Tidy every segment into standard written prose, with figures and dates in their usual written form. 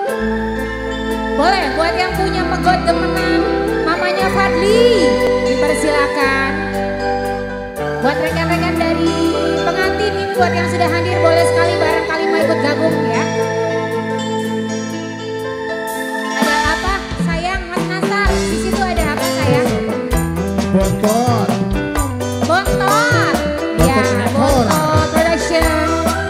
Boleh buat yang punya pegot demenan mamanya Fadli dipersilakan. Buat rekan-rekan dari pengantin ini, buat yang sudah hadir boleh sekali barangkali mau ikut gabung ya. Ada apa sayang Mas Nasar? Di situ ada apa sayang? Bontot. Bontot. Ya, Bontot Production.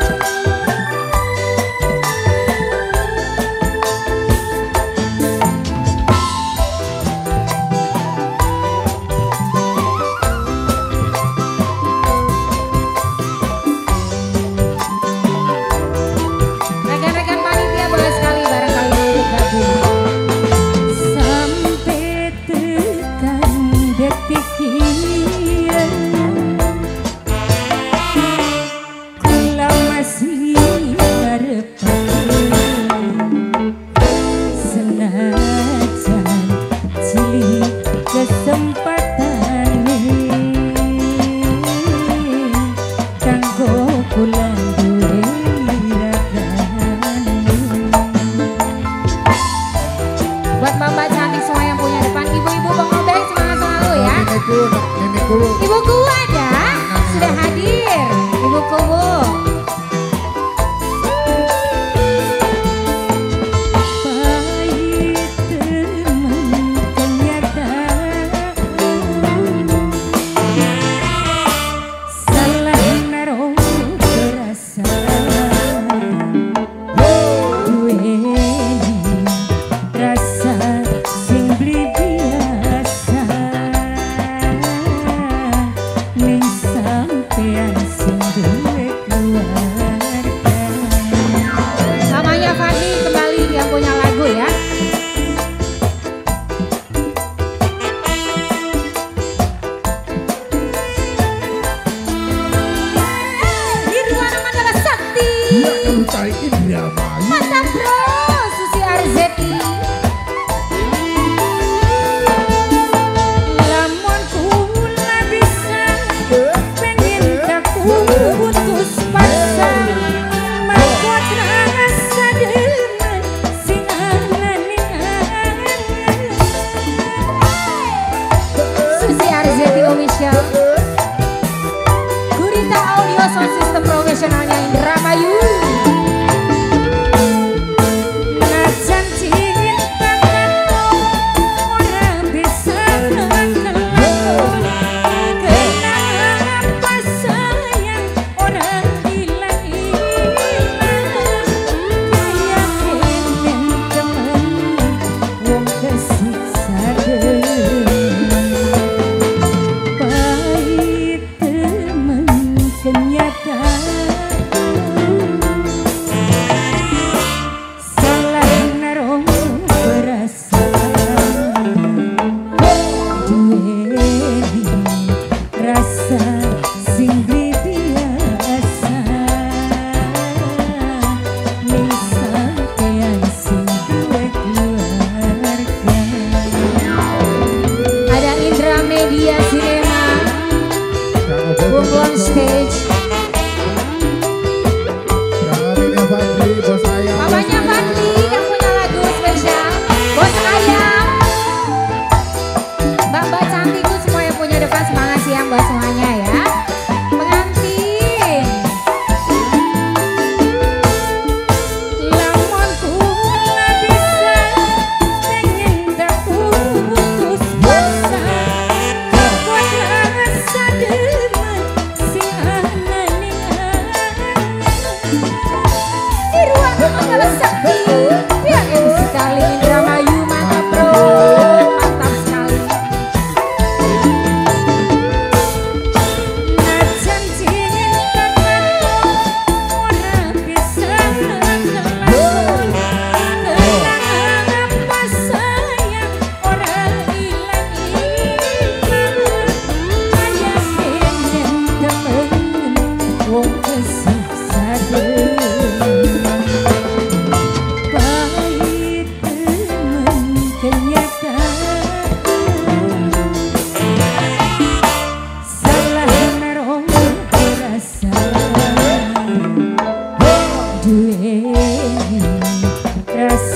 Buat mbak-mbak cantik semua yang punya depan, ibu-ibu pengobek semangat selalu ya. Ibuku ada, sudah hadir, ibuku bu. Namanya Fadli kembali yang punya lagu ya. Nirwana Mandala Sakti. Ya kamu cari Indramayu. Mantap bro, Susi Arzeti. Lamun kula bisa pengen kaku putus pasang. Makuat rasa demen sing anan-anan. Susi Arzeti official. Gurita Audio Sound System profesionalnya Indramayu.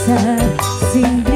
rasa sing